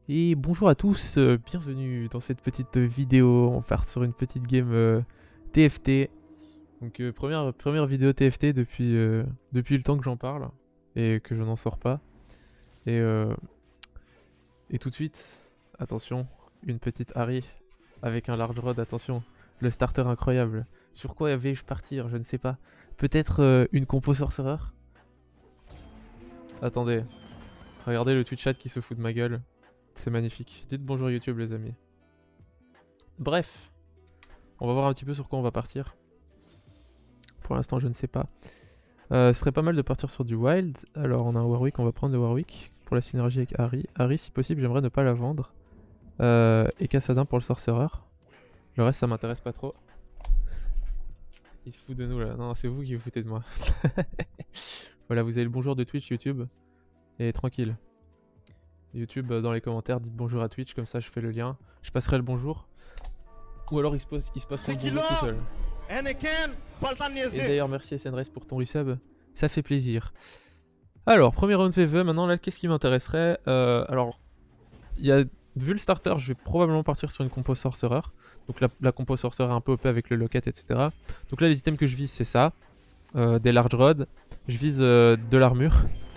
Et bonjour à tous, bienvenue dans cette petite vidéo. On part sur une petite game TFT. Donc première vidéo TFT depuis le temps que j'en parle et que je n'en sors pas. Et, euh, et tout de suite, attention, une petite Harry avec un large rod, attention, le starter incroyable. Sur quoi vais-je partir? Je ne sais pas. Peut-être une compo sorcereur? Attendez, regardez le Twitch chat qui se fout de ma gueule. C'est magnifique. Dites bonjour YouTube les amis. Bref, on va voir un petit peu sur quoi on va partir. Pour l'instant je ne sais pas. Ce serait pas mal de partir sur du wild. Alors on a un Warwick, on va prendre le Warwick pour la synergie avec Harry. Harry si possible j'aimerais ne pas la vendre. Et Kassadin pour le sorcereur. Le reste ça m'intéresse pas trop. Il se fout de nous là. Non c'est vous qui vous foutez de moi. Voilà, vous avez le bonjour de Twitch YouTube. Et tranquille. YouTube dans les commentaires, dites bonjour à Twitch, comme ça je fais le lien. Je passerai le bonjour. Ou alors ils se passeront le bonjour tout seul. Et d'ailleurs merci SNRS pour ton resub, ça fait plaisir. Alors, premier round PvE, maintenant là qu'est-ce qui m'intéresserait alors, vu le starter, je vais probablement partir sur une compo sorcereur. Donc la compo sorcereur est un peu OP avec le locket, etc. Donc là les items que je vise c'est ça. Des large rods. Je vise de l'armure.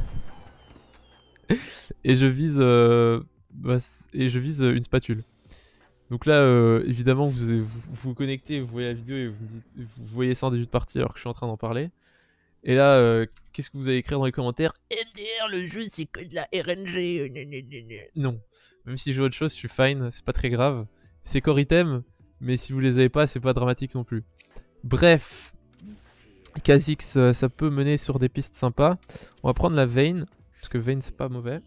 Et je vise une spatule. Donc là, évidemment, vous connectez, vous voyez la vidéo et vous voyez ça en début de partie alors que je suis en train d'en parler. Et là, qu'est-ce que vous allez écrire dans les commentaires? MDR, le jeu c'est que de la RNG. Non, même si je joue autre chose, je suis fine, c'est pas très grave. C'est core item, mais si vous les avez pas, c'est pas dramatique non plus. Bref, Kha'Zix, ça peut mener sur des pistes sympas. On va prendre la Vayne, parce que Vayne c'est pas mauvais.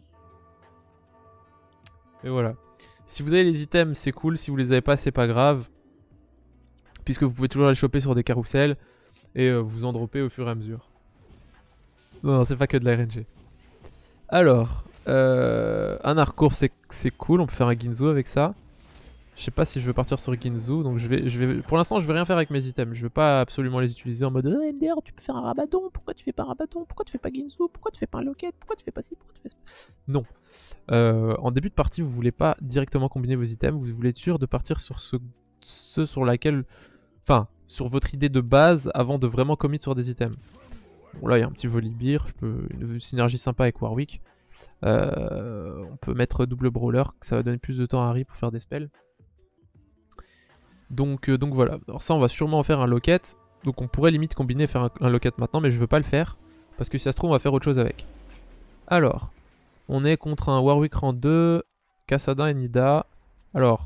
Et voilà. Si vous avez les items, c'est cool. Si vous les avez pas, c'est pas grave. Puisque vous pouvez toujours les choper sur des carousels. Et vous en dropper au fur et à mesure. Non, c'est pas que de la RNG. Alors, un Harcourt, c'est cool. On peut faire un Ginzu avec ça. Je sais pas si je veux partir sur Ginzu. Donc pour l'instant, je vais rien faire avec mes items. Je veux pas absolument les utiliser en mode MDR, tu peux faire un Rabadon. Pourquoi tu fais pas un Rabadon? Pourquoi tu fais pas Ginzu? Pourquoi tu fais pas un Locket? Pourquoi tu fais pas ci? Pourquoi tu fais ça? Non. En début de partie, vous voulez pas directement combiner vos items. Vous voulez être sûr de partir sur ce sur laquelle... Enfin, sur votre idée de base avant de vraiment commit sur des items. Bon là, il y a un petit Volibear. Une synergie sympa avec Warwick. On peut mettre double brawler, que ça va donner plus de temps à Harry pour faire des spells. Donc voilà. Alors ça, on va sûrement en faire un locket. Donc on pourrait limite combiner et faire un locket maintenant, mais je veux pas le faire. Parce que si ça se trouve, on va faire autre chose avec. Alors, on est contre un Warwick rang 2, Kassadin et Nida. Alors,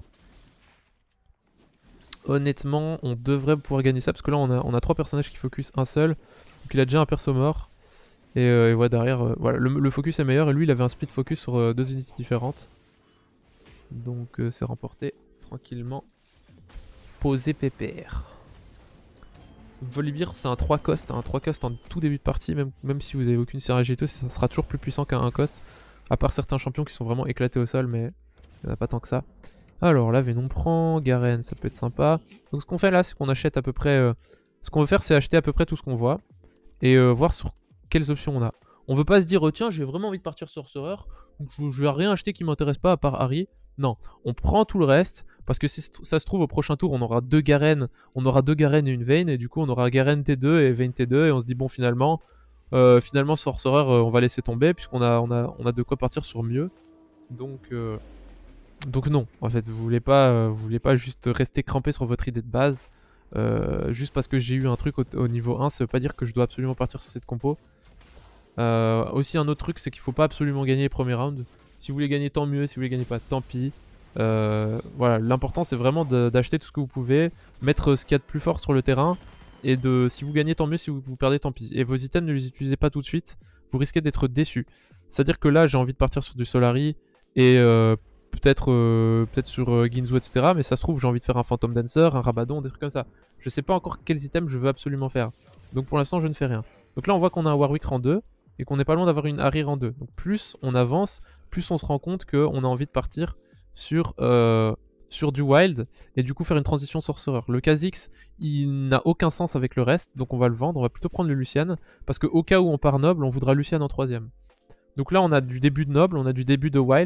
honnêtement, on devrait pouvoir gagner ça. Parce que là, on a 3 personnages qui focus un seul. Donc il a déjà un perso mort. Et voilà, derrière, voilà, le focus est meilleur. Et lui, il avait un split focus sur 2 unités différentes. Donc c'est remporté tranquillement. Posé pépère. Volibear, c'est un 3 cost. Un 3 cost en tout début de partie. Même si vous avez aucune synergie et tout, ça sera toujours plus puissant qu'un 1 cost. À part certains champions qui sont vraiment éclatés au sol, mais il n'y en a pas tant que ça. Alors là, Venom prend, Garen, ça peut être sympa. Donc ce qu'on fait là, c'est qu'on achète à peu près... ce qu'on veut faire, c'est acheter à peu près tout ce qu'on voit. Et voir sur quelles options on a. On veut pas se dire, tiens, j'ai vraiment envie de partir sorcereur. Donc je vais rien acheter qui m'intéresse pas à part Harry. Non, on prend tout le reste. Parce que ça se trouve, au prochain tour, on aura 2 Garen. On aura 2 Garen et une Vayne. Et du coup, on aura Garen T2 et Vayne T2. Et on se dit, bon, finalement... sorcereur, on va laisser tomber puisqu'on a de quoi partir sur mieux. Donc non, en fait, vous voulez pas juste rester crampé sur votre idée de base. Juste parce que j'ai eu un truc au niveau 1, ça veut pas dire que je dois absolument partir sur cette compo. Aussi un autre truc, c'est qu'il faut pas absolument gagner les premiers rounds. Si vous voulez gagner, tant mieux. Si vous voulez gagner pas, tant pis. Voilà, l'important c'est vraiment d'acheter tout ce que vous pouvez, mettre ce qu'il y a de plus fort sur le terrain. Et si vous gagnez tant mieux, si vous perdez tant pis. Et vos items ne les utilisez pas tout de suite, vous risquez d'être déçus. C'est à dire que là j'ai envie de partir sur du Solari et peut-être sur Ginzu etc. Mais ça se trouve j'ai envie de faire un Phantom Dancer, un Rabadon, des trucs comme ça. Je sais pas encore quels items je veux absolument faire. Donc pour l'instant je ne fais rien. Donc là on voit qu'on a un Warwick rang 2 et qu'on n'est pas loin d'avoir une Harry rang 2. Donc plus on avance, plus on se rend compte qu'on a envie de partir sur du wild et du coup faire une transition sorcereur. Le Kha'Zix il n'a aucun sens avec le reste, donc on va le vendre. On va plutôt prendre le Lucian parce qu'au cas où on part noble, on voudra Lucian en 3ème. Donc là on a du début de noble, on a du début de wild,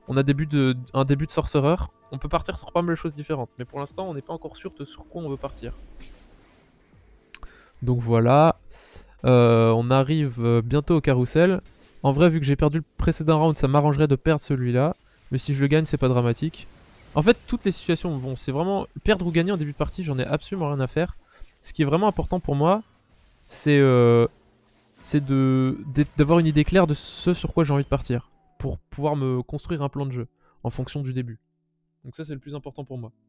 On a un début de Sorcerer. On peut partir sur pas mal de choses différentes. Mais pour l'instant, on n'est pas encore sûr de sur quoi on veut partir. Donc voilà. On arrive bientôt au carrousel. En vrai, vu que j'ai perdu le précédent round, ça m'arrangerait de perdre celui-là. Mais si je le gagne, c'est pas dramatique. En fait, toutes les situations vont. C'est vraiment perdre ou gagner en début de partie, j'en ai absolument rien à faire. Ce qui est vraiment important pour moi, c'est d'avoir une idée claire de ce sur quoi j'ai envie de partir. Pour pouvoir me construire un plan de jeu en fonction du début. Donc ça, c'est le plus important pour moi.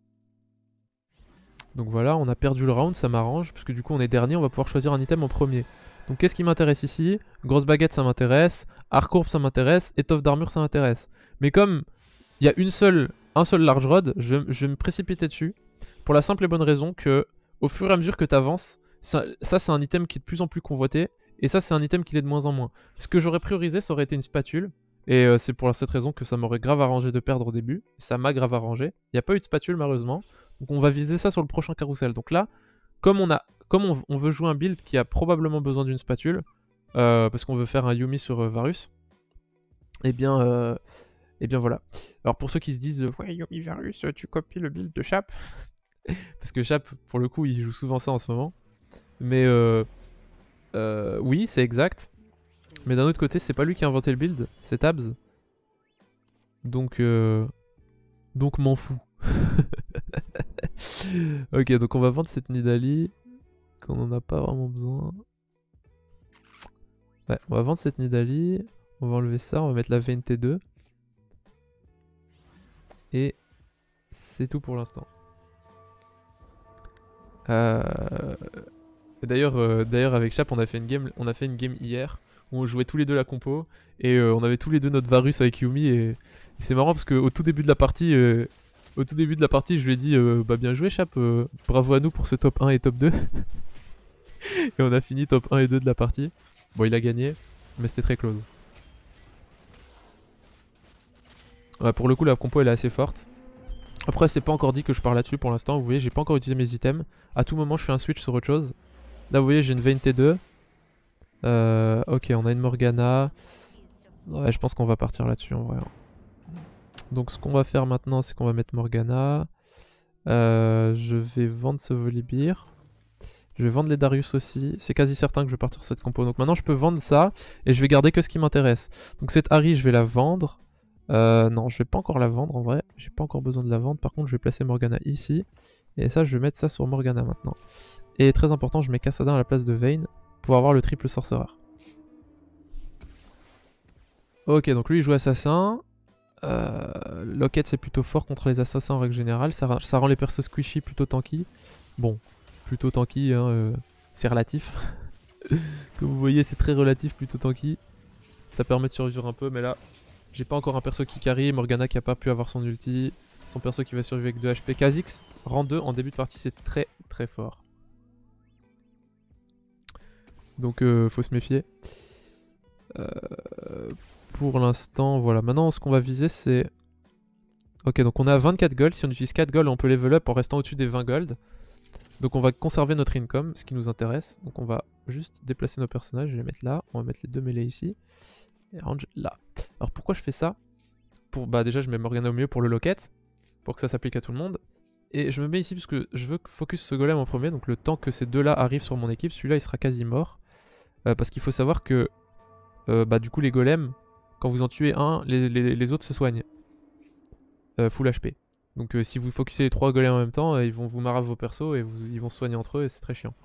Donc voilà, on a perdu le round, ça m'arrange, parce que du coup on est dernier, on va pouvoir choisir un item en premier. Donc qu'est-ce qui m'intéresse ici? Grosse baguette ça m'intéresse, Harcourt ça m'intéresse, étoffe d'armure ça m'intéresse. Mais comme il y a un seul large rod, je vais me précipiter dessus, pour la simple et bonne raison que au fur et à mesure que tu avances, ça c'est un item qui est de plus en plus convoité, et ça c'est un item qui l'est de moins en moins. Ce que j'aurais priorisé, ça aurait été une spatule, et c'est pour cette raison que ça m'aurait grave arrangé de perdre au début, ça m'a grave arrangé. Il n'y a pas eu de spatule malheureusement. Donc on va viser ça sur le prochain carrousel. Donc là, comme on veut jouer un build qui a probablement besoin d'une spatule, parce qu'on veut faire un Yuumi sur Varus, et bien voilà. Alors pour ceux qui se disent ouais Yuumi Varus, tu copies le build de Chap, parce que Chap pour le coup il joue souvent ça en ce moment. Mais oui c'est exact. Mais d'un autre côté c'est pas lui qui a inventé le build, c'est Tabs. Donc m'en fous. Ok, donc on va vendre cette Nidalee, qu'on en a pas vraiment besoin. Ouais, on va vendre cette Nidalee, on va enlever ça, on va mettre la VNT2. Et c'est tout pour l'instant. D'ailleurs avec Chap on a fait une game hier où on jouait tous les deux la compo et on avait tous les deux notre Varus avec Yuumi et c'est marrant parce qu'au tout début de la partie je lui ai dit bah bien joué Chap, bravo à nous pour ce top 1 et top 2. Et on a fini top 1 et 2 de la partie. Bon il a gagné mais c'était très close. Ouais, pour le coup la compo elle est assez forte. Après c'est pas encore dit que je pars là-dessus pour l'instant, vous voyez j'ai pas encore utilisé mes items. À tout moment je fais un switch sur autre chose. Là vous voyez j'ai une Vayne T2. Ok on a une Morgana. Ouais je pense qu'on va partir là-dessus en vrai. Donc ce qu'on va faire maintenant c'est qu'on va mettre Morgana. Je vais vendre ce Volibear. Je vais vendre les Darius aussi. C'est quasi certain que je vais partir sur cette compo. Donc maintenant je peux vendre ça et je vais garder que ce qui m'intéresse. Donc cette Harry je vais la vendre. Non, je vais pas encore la vendre en vrai. J'ai pas encore besoin de la vendre. Par contre, je vais placer Morgana ici. Et ça, je vais mettre ça sur Morgana maintenant. Et très important, je mets Kassadin à la place de Vayne pour avoir le triple Sorcerer. Ok, donc lui il joue assassin. Locket c'est plutôt fort contre les assassins en règle générale. Ça rend les persos squishy plutôt tanky. Bon, plutôt tanky, hein, c'est relatif. Comme vous voyez, c'est très relatif, plutôt tanky. Ça permet de survivre un peu, mais là, j'ai pas encore un perso qui carry. Morgana qui a pas pu avoir son ulti. Son perso qui va survivre avec 2 HP. Kha'Zix, rang 2 en début de partie, c'est très très fort. Donc faut se méfier. Pour l'instant, voilà. Maintenant, ce qu'on va viser, c'est... Ok, donc on a 24 gold. Si on utilise 4 gold, on peut level up en restant au-dessus des 20 gold. Donc on va conserver notre income, ce qui nous intéresse. Donc on va juste déplacer nos personnages. Je vais les mettre là. On va mettre les deux mêlées ici. Et range là. Alors pourquoi je fais ça? Bah déjà je mets Morgana au milieu pour le locket, pour que ça s'applique à tout le monde. Et je me mets ici parce que je veux focus ce golem en premier, donc le temps que ces deux là arrivent sur mon équipe, celui-là il sera quasi mort. Parce qu'il faut savoir que bah du coup les golems, quand vous en tuez un, les autres se soignent. Full HP. Donc si vous focusez les 3 golems en même temps, ils vont vous marrer vos persos et ils vont se soigner entre eux et c'est très chiant.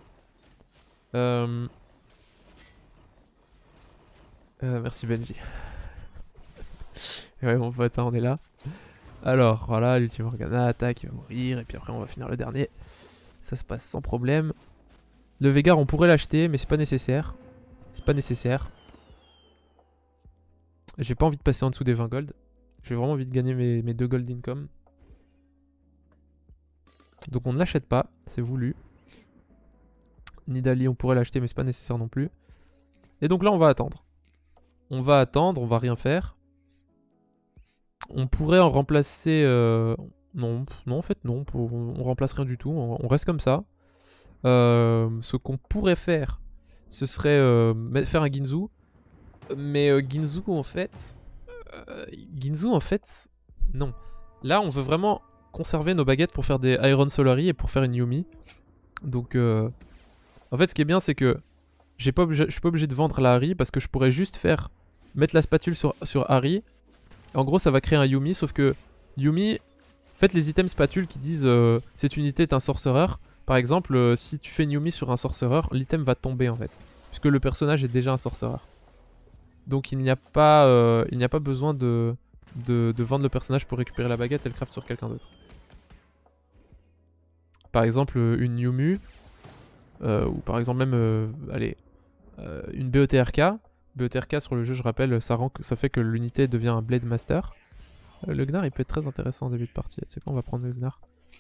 Merci Benji. Ouais mon pote, hein, on est là. Alors voilà, l'ultime Morgana, attaque, il va mourir, et puis après on va finir le dernier. Ça se passe sans problème. Le Veigar on pourrait l'acheter, mais c'est pas nécessaire. C'est pas nécessaire. J'ai pas envie de passer en dessous des 20 gold. J'ai vraiment envie de gagner mes 2 gold income. Donc on ne l'achète pas, c'est voulu. Nidalee on pourrait l'acheter, mais c'est pas nécessaire non plus. Et donc là on va attendre. On va attendre, on va rien faire. On pourrait en remplacer... Non, en fait non, on remplace rien du tout, on reste comme ça. Ce qu'on pourrait faire, ce serait faire un Guinsoo. Mais Guinsoo en fait, Ginzu, en fait, non. Là, on veut vraiment conserver nos baguettes pour faire des Iron Solary et pour faire une Yumi. Donc, en fait, ce qui est bien, c'est que je suis pas obligé de vendre la Harry parce que je pourrais juste mettre la spatule sur Harry. En gros, ça va créer un Yumi, sauf que Yumi, en fait, les items spatules qui disent cette unité est un sorcereur. Par exemple, si tu fais une Yumi sur un sorcereur, l'item va tomber en fait, puisque le personnage est déjà un sorcereur. Donc il n'y a pas besoin de vendre le personnage pour récupérer la baguette, elle craft sur quelqu'un d'autre. Par exemple, une Yumu, ou par exemple même, allez, une BOTRK. BOTRK sur le jeu, je rappelle, ça fait que l'unité devient un Blade Master. Le Gnar, il peut être très intéressant en début de partie. C'est quoi, on va prendre le Gnar.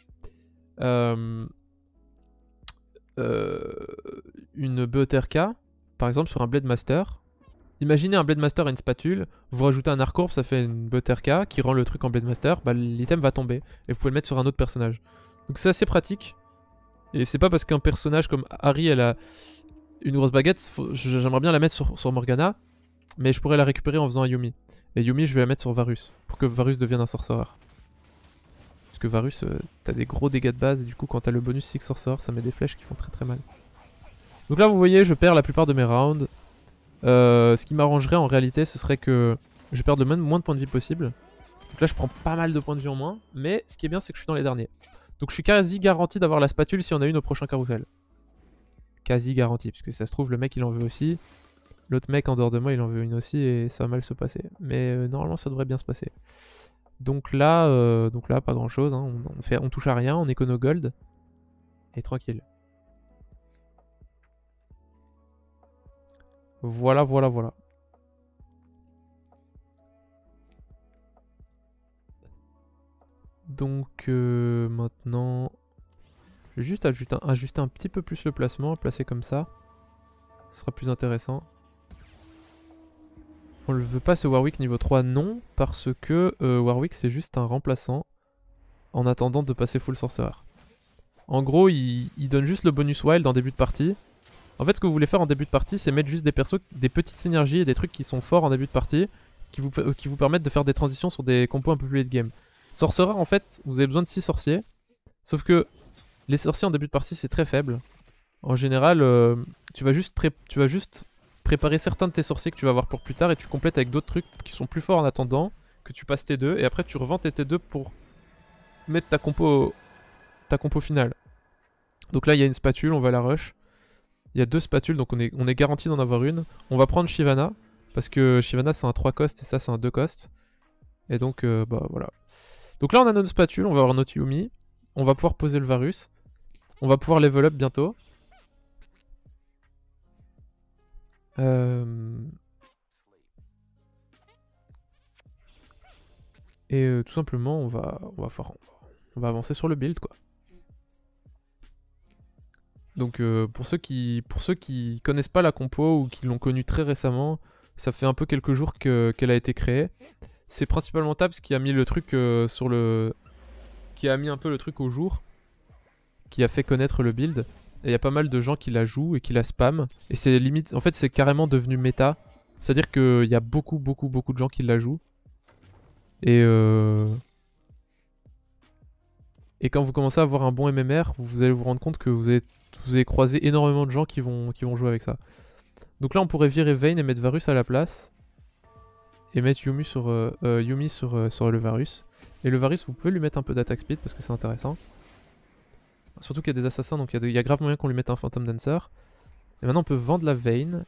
Une BOTRK, par exemple, sur un Blade Master. Imaginez un Blade Master et une spatule, vous rajoutez un Arcourbe, ça fait une BOTRK qui rend le truc en Blade Master, bah l'item va tomber et vous pouvez le mettre sur un autre personnage. Donc c'est assez pratique. Et c'est pas parce qu'un personnage comme Harry elle a une grosse baguette, j'aimerais bien la mettre sur Morgana, mais je pourrais la récupérer en faisant un Yumi. Et Yumi je vais la mettre sur Varus, pour que Varus devienne un sorcereur. Parce que Varus, t'as des gros dégâts de base et du coup quand t'as le bonus 6 sorcerer, ça met des flèches qui font très très mal. Donc là vous voyez, je perds la plupart de mes rounds. Ce qui m'arrangerait en réalité, ce serait que je perde le moins de points de vie possible. Donc là, je prends pas mal de points de vie en moins. Mais ce qui est bien, c'est que je suis dans les derniers. Donc je suis quasi garanti d'avoir la spatule si on a une au prochain carrousel. Quasi garanti, parce que si ça se trouve, le mec il en veut aussi. L'autre mec en dehors de moi, il en veut une aussi et ça va mal se passer. Mais normalement, ça devrait bien se passer. Donc là, pas grand chose. Hein. On touche à rien, on écono gold. Et tranquille. Voilà, voilà, voilà. Donc maintenant, je vais juste ajuster un petit peu plus le placement, placer comme ça. Ce sera plus intéressant. On le veut pas ce Warwick niveau 3, non, parce que Warwick c'est juste un remplaçant en attendant de passer full sorcerer. En gros, il donne juste le bonus wild en début de partie. En fait, ce que vous voulez faire en début de partie, c'est mettre juste des persos, des petites synergies et des trucs qui sont forts en début de partie, qui vous permettent de faire des transitions sur des compos un peu plus late game. Sorcerer, en fait, vous avez besoin de 6 sorciers. Sauf que les sorciers en début de partie, c'est très faible. En général, tu vas juste préparer certains de tes sorciers que tu vas avoir pour plus tard et tu complètes avec d'autres trucs qui sont plus forts en attendant que tu passes T2 et après tu revends tes T2 pour mettre ta compo finale. Donc là, il y a une spatule, on va la rush. Il y a 2 spatules, donc on est garanti d'en avoir une. On va prendre Shyvana, parce que Shyvana c'est un 3 cost et ça c'est un 2 cost. Et donc, bah voilà. Donc là, on a notre spatule, on va avoir notre Yumi. On va pouvoir poser le Varus. On va pouvoir level up bientôt. Et tout simplement, on va avancer sur le build, quoi. Donc pour ceux qui connaissent pas la compo ou qui l'ont connue très récemment, ça fait un peu quelques jours qu'elle a été créée. C'est principalement Tabs qui a mis le truc qui a mis un peu le truc au jour, qui a fait connaître le build. Et il y a pas mal de gens qui la jouent et qui la spam. Et c'est limite, en fait c'est carrément devenu méta. C'est-à-dire qu'il y a beaucoup de gens qui la jouent. Et quand vous commencez à avoir un bon MMR, vous allez vous rendre compte que vous allez croiser énormément de gens qui vont jouer avec ça. Donc là on pourrait virer Vayne et mettre Varus à la place. Et mettre Yumi sur le Varus. Et le Varus vous pouvez lui mettre un peu d'attack speed parce que c'est intéressant. Surtout qu'il y a des assassins donc il y a grave moyen qu'on lui mette un Phantom Dancer. Et maintenant on peut vendre la Vayne.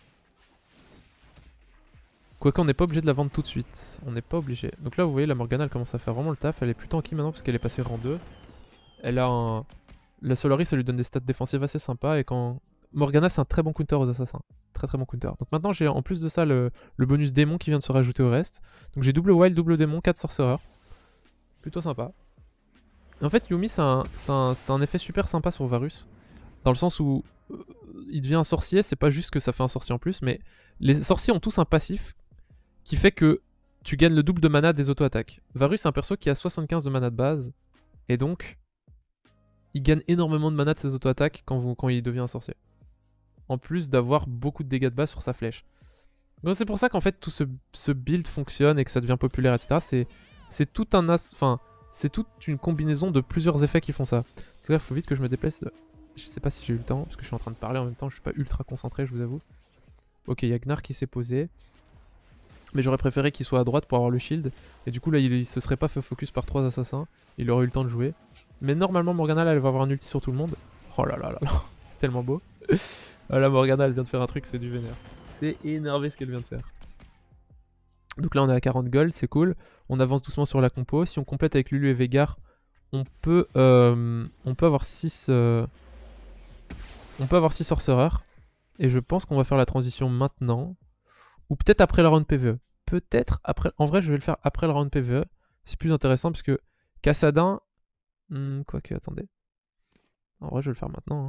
Quoique on n'est pas obligé de la vendre tout de suite. On n'est pas obligé. Donc là vous voyez la Morgana elle commence à faire vraiment le taf. Elle est plus tanky maintenant parce qu'elle est passée rang 2. Elle a un... La Solary ça lui donne des stats défensives assez sympas. Et quand... Morgana c'est un très bon counter aux assassins. Très très bon counter. Donc maintenant j'ai en plus de ça le bonus démon qui vient de se rajouter au reste. Donc j'ai double wild, double démon, 4 sorcereurs. Plutôt sympa. Et en fait Yumi c'est un effet super sympa sur Varus. Dans le sens où il devient un sorcier, c'est pas juste que ça fait un sorcier en plus, mais les sorciers ont tous un passif qui fait que tu gagnes le double de mana des auto-attaques. Varus c'est un perso qui a 75 de mana de base, et donc il gagne énormément de mana de ses auto-attaques quand il devient un sorcier. En plus d'avoir beaucoup de dégâts de base sur sa flèche. Donc c'est pour ça qu'en fait tout ce build fonctionne et que ça devient populaire, etc. C'est tout un as... Enfin, c'est toute une combinaison de plusieurs effets qui font ça. Donc là, il faut vite que je me déplace. Je sais pas si j'ai eu le temps, parce que je suis en train de parler en même temps, je suis pas ultra concentré, je vous avoue. Ok, il y a Gnar qui s'est posé. Mais j'aurais préféré qu'il soit à droite pour avoir le shield. Et du coup là il se serait pas fait focus par 3 assassins. Il aurait eu le temps de jouer. Mais normalement Morgana là, elle va avoir un ulti sur tout le monde. Oh là là là là. C'est tellement beau. Ah, là Morgana elle vient de faire un truc, c'est du vénère. C'est énervé ce qu'elle vient de faire. Donc là on est à 40 gold, c'est cool. On avance doucement sur la compo. Si on complète avec Lulu et Veigar, on peut avoir 6 on peut avoir 6 sorcereurs. Et je pense qu'on va faire la transition maintenant. Ou peut-être après la round PvE. Peut-être après... En vrai, je vais le faire après la round PvE. C'est plus intéressant parce que Kassadin... quoique, attendez. En vrai, je vais le faire maintenant. Hein.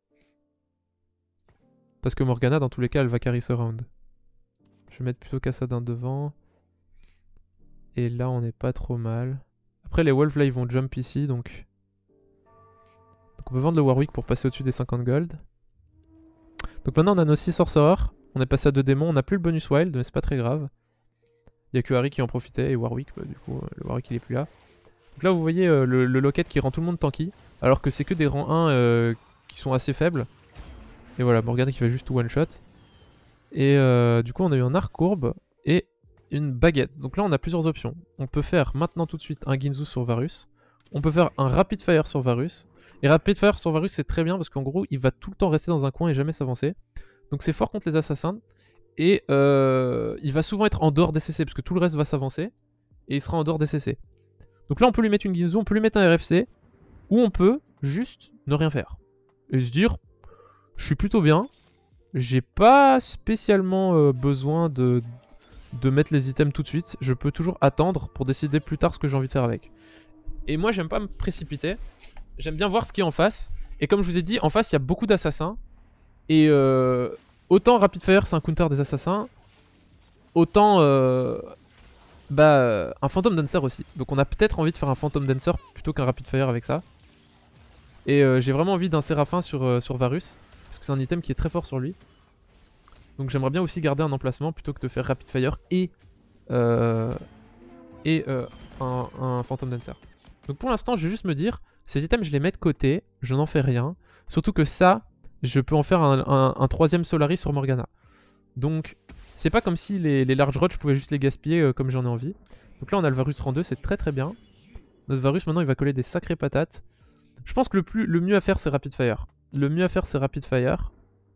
Parce que Morgana, dans tous les cas, elle va carry ce round. Je vais mettre plutôt Kassadin devant. Et là, on n'est pas trop mal. Après, les wolves, là, ils vont jump ici, donc... Donc on peut vendre le Warwick pour passer au-dessus des 50 gold. Donc maintenant, on a nos 6 sorcereurs. On est passé à 2 démons, on n'a plus le bonus wild, mais c'est pas très grave. Il n'y a que Harry qui en profitait et Warwick, bah, du coup, le Warwick il est plus là. Donc là, vous voyez le locket qui rend tout le monde tanky, alors que c'est que des rangs 1 qui sont assez faibles. Et voilà, Morgana qui fait juste tout one shot. Et du coup, on a eu un arc courbe et une baguette. Donc là, on a plusieurs options. On peut faire maintenant tout de suite un Ginzu sur Varus. On peut faire un Rapid Fire sur Varus. Et Rapid Fire sur Varus, c'est très bien parce qu'en gros, il va tout le temps rester dans un coin et jamais s'avancer. Donc c'est fort contre les assassins. Et il va souvent être en dehors des CC parce que tout le reste va s'avancer. Et il sera en dehors des CC. Donc là on peut lui mettre une Ginzu, on peut lui mettre un RFC. Ou on peut juste ne rien faire. Et se dire, je suis plutôt bien. J'ai pas spécialement besoin de mettre les items tout de suite. Je peux toujours attendre pour décider plus tard ce que j'ai envie de faire avec. Et moi j'aime pas me précipiter. J'aime bien voir ce qui est en face. Et comme je vous ai dit, en face il y a beaucoup d'assassins. Et autant Rapid Fire c'est un counter des assassins, autant un Phantom Dancer aussi. Donc on a peut-être envie de faire un Phantom Dancer plutôt qu'un Rapid Fire avec ça. Et j'ai vraiment envie d'un Séraphin sur Varus, parce que c'est un item qui est très fort sur lui. Donc j'aimerais bien aussi garder un emplacement plutôt que de faire Rapid Fire et un Phantom Dancer. Donc pour l'instant je vais juste me dire, ces items je les mets de côté, je n'en fais rien. Surtout que ça, je peux en faire un troisième Solaris sur Morgana. Donc c'est pas comme si les large rods je pouvais juste les gaspiller comme j'en ai envie. Donc là on a le Varus rang 2, c'est très très bien. Notre Varus maintenant il va coller des sacrées patates. Je pense que le mieux à faire c'est Rapid Fire. Le mieux à faire c'est Rapid Fire.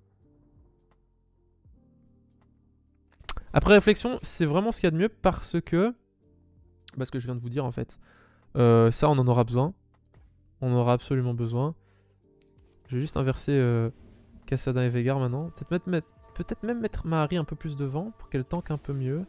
Après réflexion, c'est vraiment ce qu'il y a de mieux parce que... Parce que je viens de vous dire en fait. Ça on en aura besoin. On en aura absolument besoin. Je vais juste inverser Kassadin et Veigar maintenant. Peut-être même mettre Mahari un peu plus devant pour qu'elle tank un peu mieux.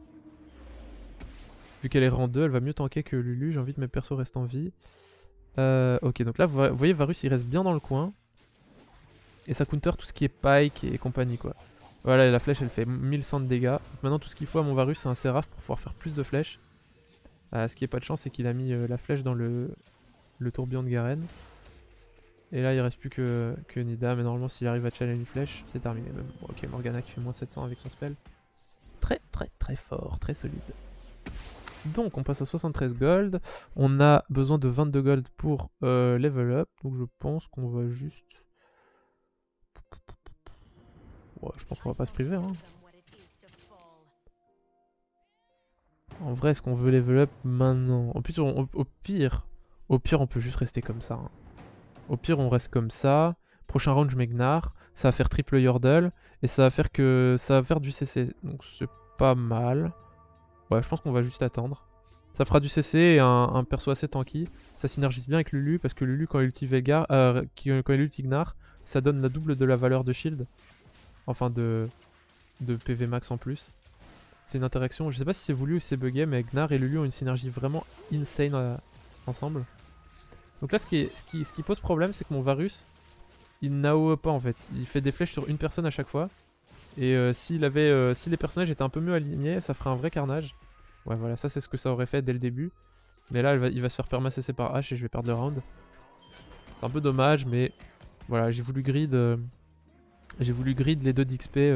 Vu qu'elle est rang 2, elle va mieux tanker que Lulu. J'ai envie que mes persos restent en vie. Ok, donc là, vous voyez, Varus, il reste bien dans le coin. Et ça counter tout ce qui est Pike et compagnie, quoi. Voilà, la flèche, elle fait 1100 de dégâts. Donc maintenant, tout ce qu'il faut à mon Varus, c'est un Séraph pour pouvoir faire plus de flèches. Ce qui est pas de chance, c'est qu'il a mis la flèche dans le tourbillon de Garen. Et là, il reste plus que Nida. Mais normalement, s'il arrive à challenge une flèche, c'est terminé. Même. Bon, ok, Morgana qui fait moins 700 avec son spell. Très, très, très fort, très solide. Donc on passe à 73 gold. On a besoin de 22 gold pour level up. Donc je pense qu'on va juste... Ouais, je pense qu'on va pas se priver. Hein. En vrai, est-ce qu'on veut level up maintenant? Au pire, on peut juste rester comme ça. Hein. Au pire, on reste comme ça. Prochain round, je mets Gnar. Ça va faire triple Yordle. Et ça va faire du CC. Donc c'est pas mal. Ouais, je pense qu'on va juste attendre. Ça fera du CC et un perso assez tanky. Ça synergise bien avec Lulu parce que Lulu quand il ulti Veigar, quand il ulti Gnar, ça donne la double de la valeur de shield. Enfin de PV max en plus. C'est une interaction, je sais pas si c'est voulu ou si c'est bugué, mais Gnar et Lulu ont une synergie vraiment insane ensemble. Donc là ce qui pose problème c'est que mon Varus, il n'AOE pas en fait. Il fait des flèches sur une personne à chaque fois. Et si les personnages étaient un peu mieux alignés, ça ferait un vrai carnage. Ouais voilà, ça c'est ce que ça aurait fait dès le début. Mais là il va se faire perma CC par H et je vais perdre le round. C'est un peu dommage mais voilà, j'ai voulu grid les 2 d'XP.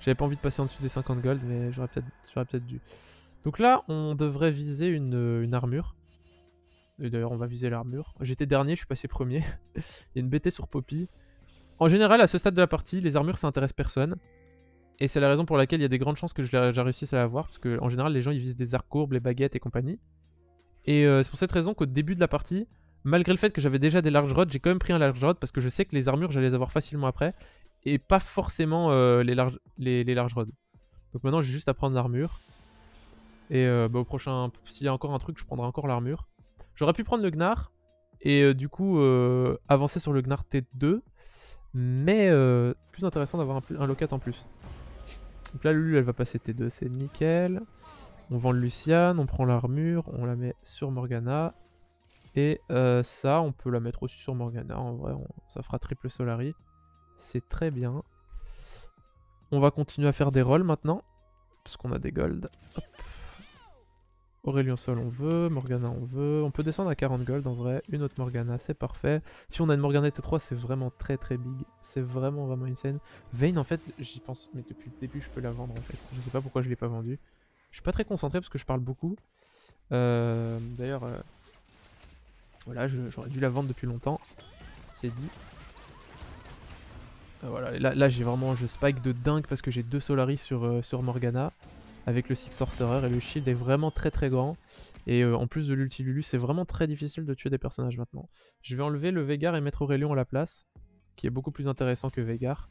J'avais pas envie de passer en dessous des 50 gold, mais j'aurais peut-être dû. Donc là, on devrait viser une armure. Et d'ailleurs, on va viser l'armure. J'étais dernier, je suis passé premier. Il y a une BT sur Poppy. En général, à ce stade de la partie, les armures, ça intéresse personne. Et c'est la raison pour laquelle il y a des grandes chances que je réussisse à l'avoir. Parce qu'en général, les gens, ils visent des arcs courbes, les baguettes et compagnie. Et c'est pour cette raison qu'au début de la partie, malgré le fait que j'avais déjà des large rods, j'ai quand même pris un large rod parce que je sais que les armures, j'allais les avoir facilement après. Et pas forcément les large rods. Donc maintenant, j'ai juste à prendre l'armure. Et au prochain, s'il y a encore un truc, je prendrai encore l'armure. J'aurais pu prendre le Gnar. Et du coup, avancer sur le Gnar T2. Mais plus intéressant d'avoir un locat en plus. Donc là, Lulu, elle va passer T2, c'est nickel. On vend le Lucian, on prend l'armure, on la met sur Morgana. Et ça, on peut la mettre aussi sur Morgana. En vrai, ça fera triple Solari. C'est très bien. On va continuer à faire des rolls maintenant. Parce qu'on a des gold. Hop. Aurélien Sol, on veut. Morgana, on veut. On peut descendre à 40 gold en vrai. Une autre Morgana, c'est parfait. Si on a une Morgana T3, c'est vraiment très très big. C'est vraiment vraiment insane. Vayne, en fait, j'y pense. Mais depuis le début, je peux la vendre en fait. Je sais pas pourquoi je l'ai pas vendue. Je suis pas très concentré parce que je parle beaucoup. D'ailleurs, voilà, j'aurais dû la vendre depuis longtemps. C'est dit. Voilà, là j'ai vraiment, je spike de dingue parce que j'ai 2 Solari sur Morgana. Avec le Six Sorcerer et le shield est vraiment très très grand. Et en plus de l'ulti Lulu, c'est vraiment très difficile de tuer des personnages maintenant. Je vais enlever le Veigar et mettre Aurelion à la place. Qui est beaucoup plus intéressant que Veigar.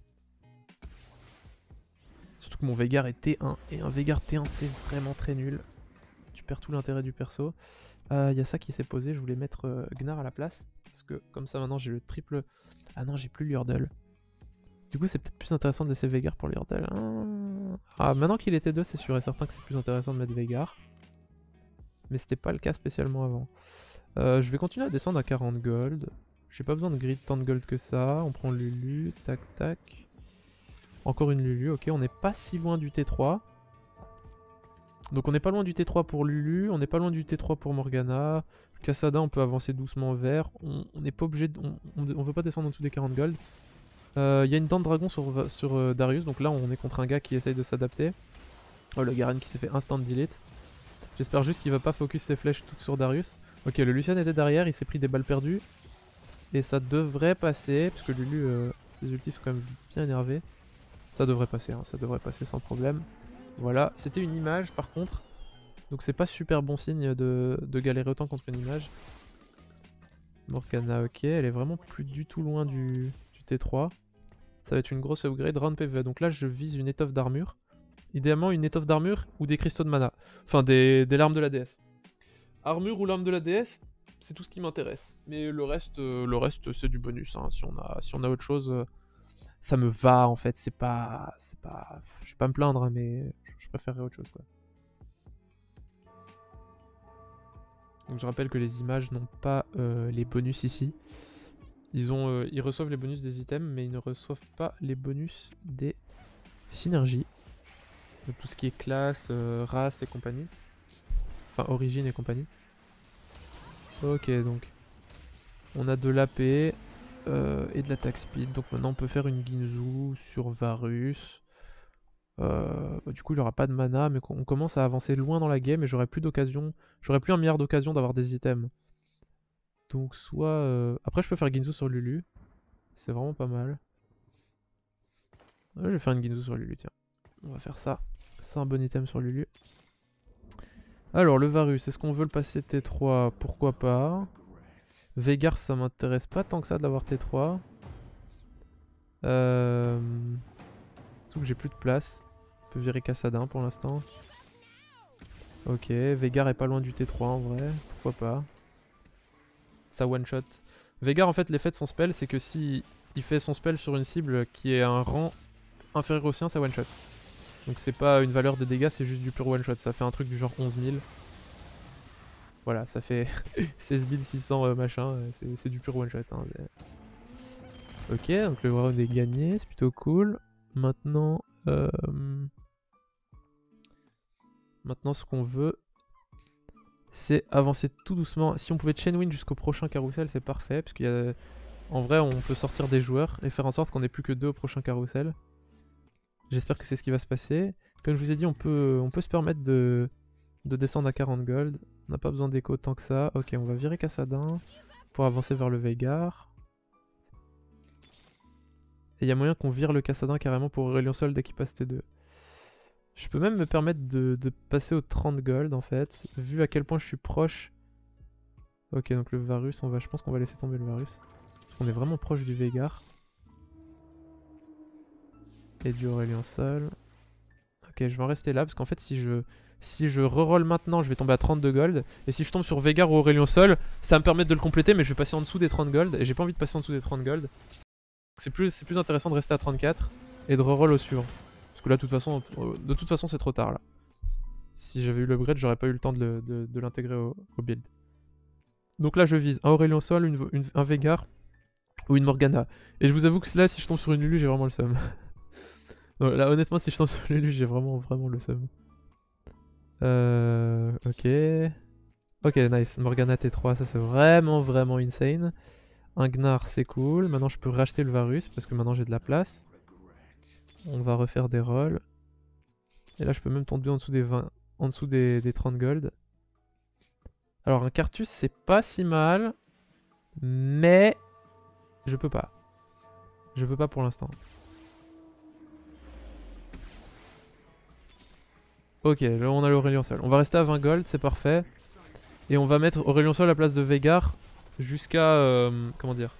Surtout que mon Veigar est T1. Et un Veigar T1 c'est vraiment très nul. Tu perds tout l'intérêt du perso. Il y a ça qui s'est posé, je voulais mettre Gnar à la place. Parce que comme ça maintenant j'ai le triple... Ah non, j'ai plus Lurdle. Du coup c'est peut-être plus intéressant de laisser Veigar pour Lurdle. Ah, maintenant qu'il était 2, c'est sûr et certain que c'est plus intéressant de mettre Veigar. Mais c'était pas le cas spécialement avant. Je vais continuer à descendre à 40 gold. J'ai pas besoin de grid tant de gold que ça. On prend Lulu, tac tac. Encore une Lulu, ok, on n'est pas si loin du T3. Donc on n'est pas loin du T3 pour Lulu, on n'est pas loin du T3 pour Morgana. Cassada, on peut avancer doucement vers. On n'est pas obligé, on veut pas descendre en dessous des 40 gold. Y a une dent de dragon sur Darius, donc là on est contre un gars qui essaye de s'adapter. Oh, le Garen qui s'est fait instant delete. J'espère juste qu'il va pas focus ses flèches toutes sur Darius. Ok, le Lucian était derrière, il s'est pris des balles perdues. Et ça devrait passer, parce que Lulu, ses ultis sont quand même bien énervés. Ça devrait passer, hein, ça devrait passer sans problème. Voilà, c'était une image par contre. Donc c'est pas super bon signe de galérer autant contre une image. Morgana, ok, elle est vraiment plus du tout loin du T3. Ça va être une grosse upgrade, round PvE. Donc là je vise une étoffe d'armure. Idéalement une étoffe d'armure ou des cristaux de mana. Enfin des larmes de la déesse. Armure ou larmes de la déesse, c'est tout ce qui m'intéresse. Mais le reste c'est du bonus. Hein. Si on a autre chose, ça me va en fait. C'est pas, je vais pas me plaindre, hein, mais je préférerais autre chose quoi. Donc je rappelle que les images n'ont pas les bonus ici. Ils reçoivent les bonus des items, mais ils ne reçoivent pas les bonus des synergies. Donc tout ce qui est classe, race et compagnie. Enfin origine et compagnie. Ok, donc on a de l'AP et de l'attaque speed. Donc maintenant on peut faire une Ginzu sur Varus. Du coup il aura pas de mana, mais on commence à avancer loin dans la game et j'aurai plus d'occasion. J'aurai plus un milliard d'occasions d'avoir des items. Donc soit... Après je peux faire Ginzu sur Lulu. C'est vraiment pas mal. Ouais, je vais faire une Ginzu sur Lulu, tiens. On va faire ça. C'est un bon item sur Lulu. Alors le Varus, est-ce qu'on veut le passer T3? Pourquoi pas. Veigar ça m'intéresse pas tant que ça de l'avoir T3. Surtout que j'ai plus de place. On peut virer Cassadin pour l'instant. Ok, Veigar est pas loin du T3 en vrai. Pourquoi pas. Ça one shot. Veigar en fait l'effet de son spell c'est que si il fait son spell sur une cible qui est un rang inférieur au sien, ça one shot. Donc c'est pas une valeur de dégâts, c'est juste du pur one shot. Ça fait un truc du genre 11 000. Voilà, ça fait 16 600 machin. C'est du pur one shot. Hein. Ok, donc le round est gagné, c'est plutôt cool. Maintenant, maintenant ce qu'on veut, c'est avancer tout doucement. Si on pouvait chain win jusqu'au prochain carrousel, c'est parfait. Parce qu'en vrai, on peut sortir des joueurs et faire en sorte qu'on n'ait plus que 2 au prochain carrousel. J'espère que c'est ce qui va se passer. Comme je vous ai dit, on peut se permettre de descendre à 40 gold. On n'a pas besoin d'écho tant que ça. Ok, on va virer Kassadin pour avancer vers le Veigar. Et il y a moyen qu'on vire le Kassadin carrément pour Aurélien Sol dès qu'il passe T2. Je peux même me permettre de passer aux 30 gold en fait, vu à quel point je suis proche. Ok, donc le Varus, je pense qu'on va laisser tomber le Varus. Parce qu'on est vraiment proche du Veigar. Et du Aurélien Sol. Ok, je vais en rester là parce qu'en fait si je reroll maintenant, je vais tomber à 32 gold. Et si je tombe sur Veigar ou Aurélien Sol, ça va me permettre de le compléter, mais je vais passer en dessous des 30 gold. Et j'ai pas envie de passer en dessous des 30 gold. C'est plus intéressant de rester à 34 et de reroll au suivant. Parce que là, de toute façon, c'est trop tard là. Si j'avais eu l'upgrade, j'aurais pas eu le temps de l'intégrer au build. Donc là, je vise un Aurélien Sol, un Veigar ou une Morgana. Et je vous avoue que là, si je tombe sur une Lulu, j'ai vraiment le seum. Donc là, honnêtement, si je tombe sur une Lulu, j'ai vraiment le seum. Ok. Ok, nice. Morgana T3, ça c'est vraiment insane. Un Gnar, c'est cool. Maintenant, je peux racheter le Varus parce que maintenant j'ai de la place. On va refaire des rolls. Et là, je peux même tomber en dessous des 20, en dessous des 30 gold. Alors, un Cartus, c'est pas si mal. Mais je peux pas. Je peux pas pour l'instant. Ok, là on a l'Aurélien Sol. On va rester à 20 gold, c'est parfait. Et on va mettre Aurélien Sol à la place de Veigar jusqu'à... comment dire?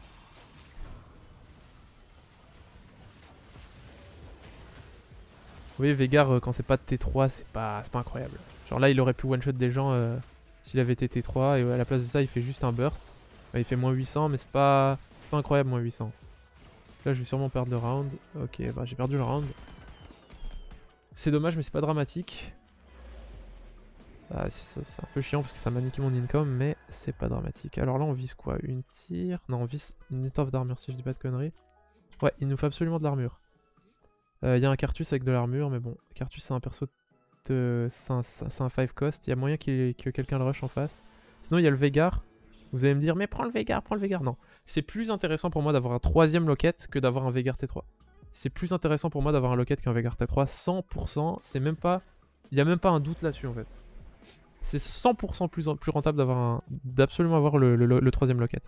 Vous voyez, Veigar, quand c'est pas de T3, c'est pas incroyable. Genre là, il aurait pu one-shot des gens s'il avait été T3. Et à la place de ça, il fait juste un burst. Bah, il fait moins 800, mais c'est pas incroyable, moins 800. Là, je vais sûrement perdre le round. Ok, bah j'ai perdu le round. C'est dommage, mais c'est pas dramatique. Ah, c'est un peu chiant parce que ça m'a niqué mon income, mais c'est pas dramatique. Alors là, on vise quoi? Une tire? Non, on vise une étoffe d'armure si je dis pas de conneries. Ouais, il nous faut absolument de l'armure. Il y a un Cartus avec de l'armure, mais bon, Cartus c'est un perso de... c'est un 5 cost. Il y a moyen que quelqu'un le rush en face. Sinon, il y a le Veigar. Vous allez me dire, mais prends le Veigar, prends le Veigar. Non, c'est plus intéressant pour moi d'avoir un 3ème locket que d'avoir un Veigar T3. C'est plus intéressant pour moi d'avoir un locket qu'un Veigar T3, 100%. C'est même pas... Il n'y a même pas un doute là-dessus en fait. C'est 100% plus rentable d'absolument avoir le 3ème locket.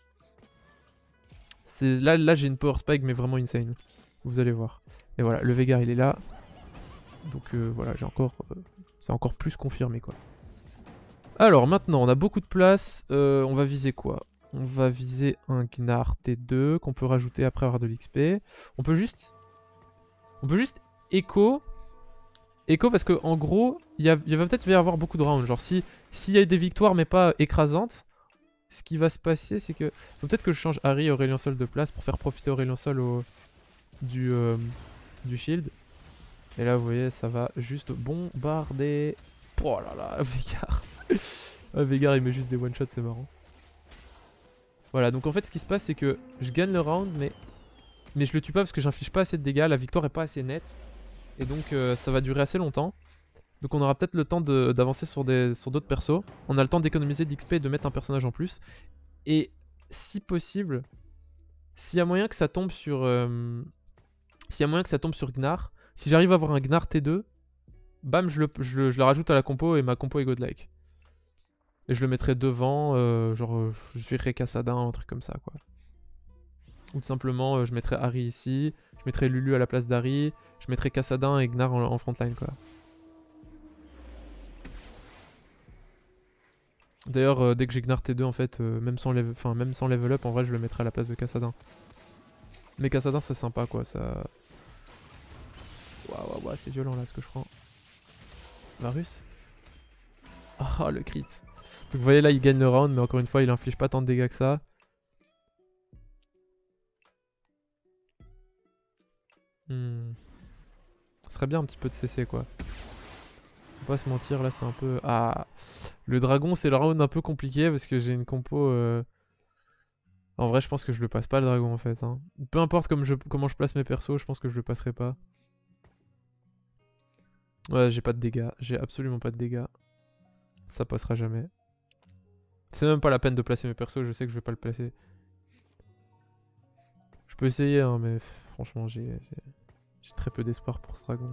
Là j'ai une power spike mais vraiment insane. Vous allez voir. Et voilà, le Veigar il est là. Donc voilà, c'est encore plus confirmé quoi. Alors maintenant, on a beaucoup de place. On va viser quoi? On va viser un Gnar T2 qu'on peut rajouter après avoir de l'XP. On peut juste écho. Écho parce que en gros, il va peut-être y avoir beaucoup de rounds. Genre s'il y a des victoires mais pas écrasantes, ce qui va se passer c'est que... Faut peut-être que je change Harry et Aurélien Sol de place pour faire profiter Aurélien Sol du shield. Et là vous voyez ça va juste bombarder. Oh là là, Veigar. Veigar il met juste des one shots, c'est marrant. Voilà, donc en fait ce qui se passe c'est que je gagne le round mais je le tue pas parce que j'inflige pas assez de dégâts, la victoire est pas assez nette. Et donc ça va durer assez longtemps. Donc on aura peut-être le temps d'avancer sur d'autres persos. On a le temps d'économiser d'XP et de mettre un personnage en plus. Et si possible, s'il y a moyen que ça tombe sur... Gnar, si j'arrive à avoir un Gnar T2, bam, je le rajoute à la compo et ma compo est godlike. Et je le mettrai devant, je ferai Kassadin, un truc comme ça quoi. Ou tout simplement je mettrai Harry ici, je mettrai Lulu à la place d'Harry, je mettrai Kassadin et Gnar en frontline quoi. D'ailleurs dès que j'ai Gnar T2 en fait, même sans level up en vrai je le mettrai à la place de Kassadin. Mais Kassadin c'est sympa quoi, ça... Waouh, c'est violent là ce que je prends. Varus. Oh le crit. Donc vous voyez là il gagne le round mais encore une fois il inflige pas tant de dégâts que ça. Ce serait bien un petit peu de CC quoi. Faut pas se mentir là c'est un peu... Ah, le dragon c'est le round un peu compliqué parce que j'ai une compo... En vrai je pense que je le passe pas le dragon en fait. Hein. Peu importe comment je place mes persos, je pense que je le passerai pas. Ouais j'ai pas de dégâts, j'ai absolument pas de dégâts. Ça passera jamais. C'est même pas la peine de placer mes persos, je sais que je vais pas le placer. Je peux essayer hein mais franchement j'ai... J'ai très peu d'espoir pour ce dragon.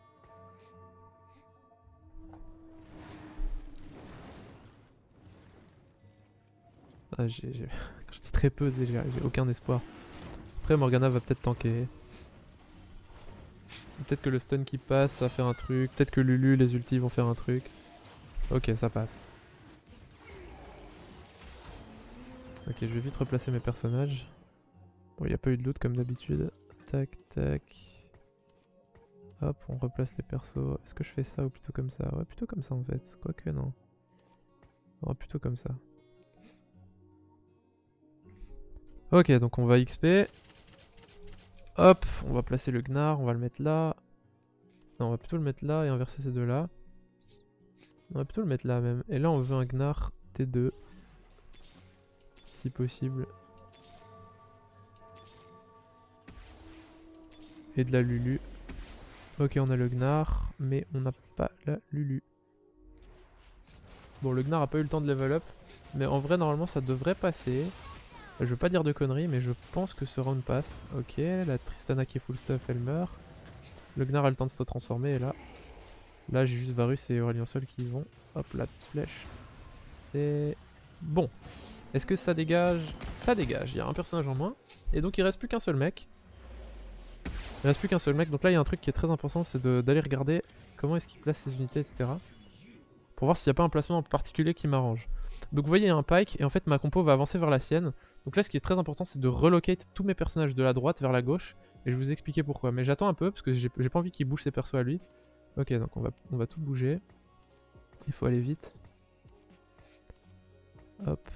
Ah, quand je dis très peu, j'ai aucun espoir. Après Morgana va peut-être tanker. Peut-être que le stun qui passe, ça va faire un truc. Peut-être que Lulu, les ultis vont faire un truc. Ok, ça passe. Ok, je vais vite replacer mes personnages. Bon, il n'y a pas eu de loot comme d'habitude. Tac, tac. Hop, on replace les persos. Est-ce que je fais ça ou plutôt comme ça? Ouais, plutôt comme ça en fait. Quoique non. Non, plutôt comme ça. Ok, donc on va XP. Hop, on va placer le Gnar, on va le mettre là. Non, on va plutôt le mettre là et inverser ces deux-là. On va plutôt le mettre là même. Et là, on veut un Gnar T2. Si possible. Et de la Lulu. Ok, on a le Gnar, mais on n'a pas la Lulu. Bon, le Gnar a pas eu le temps de level up. Mais en vrai, normalement, ça devrait passer. Je veux pas dire de conneries, mais je pense que ce round passe. Ok, la Tristana qui est full stuff, elle meurt. Le Gnar a le temps de se transformer, et là... Là, j'ai juste Varus et Aurélien Sol qui y vont. Hop, la petite flèche. C'est... Bon. Est-ce que ça dégage? Ça dégage, il y a un personnage en moins. Et donc, il reste plus qu'un seul mec. Il reste plus qu'un seul mec. Donc là, il y a un truc qui est très important, c'est d'aller regarder comment est-ce qu'il place ses unités, etc. Pour voir s'il n'y a pas un placement en particulier qui m'arrange. Donc vous voyez, il y a un pike, et en fait, ma compo va avancer vers la sienne. Donc là, ce qui est très important, c'est de relocate tous mes personnages de la droite vers la gauche. Et je vais vous expliquer pourquoi. Mais j'attends un peu, parce que j'ai pas envie qu'il bouge ses persos à lui. Ok, donc on va tout bouger. Il faut aller vite. Hop.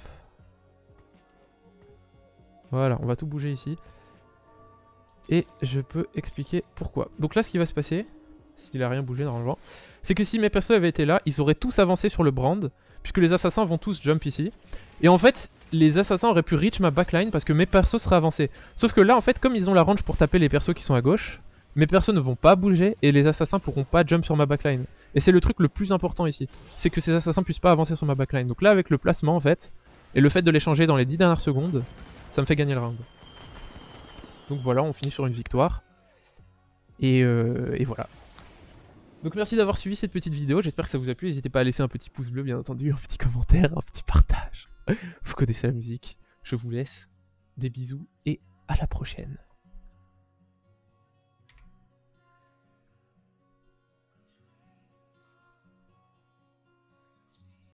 Voilà, on va tout bouger ici. Et je peux expliquer pourquoi. Donc là, ce qui va se passer, s'il a rien bougé normalement, c'est que si mes persos avaient été là, ils auraient tous avancé sur le brand, puisque les assassins vont tous jump ici. Et en fait, les assassins auraient pu reach ma backline parce que mes persos seraient avancés. Sauf que là, en fait, comme ils ont la range pour taper les persos qui sont à gauche, mes persos ne vont pas bouger et les assassins pourront pas jump sur ma backline. Et c'est le truc le plus important ici, c'est que ces assassins puissent pas avancer sur ma backline. Donc là, avec le placement en fait, et le fait de les changer dans les 10 dernières secondes, ça me fait gagner le round. Donc voilà, on finit sur une victoire. Et voilà. Donc merci d'avoir suivi cette petite vidéo, j'espère que ça vous a plu. N'hésitez pas à laisser un petit pouce bleu bien entendu, un petit commentaire, un petit partage. Vous connaissez la musique, je vous laisse. Des bisous et à la prochaine.